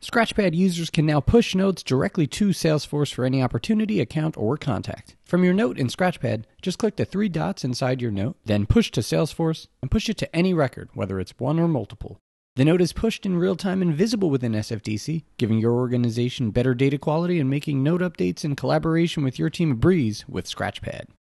Scratchpad users can now push notes directly to Salesforce for any opportunity, account, or contact. From your note in Scratchpad, just click the three dots inside your note, then push to Salesforce, and push it to any record, whether it's one or multiple. The note is pushed in real time and visible within SFDC, giving your organization better data quality and making note updates in collaboration with your team a breeze with Scratchpad.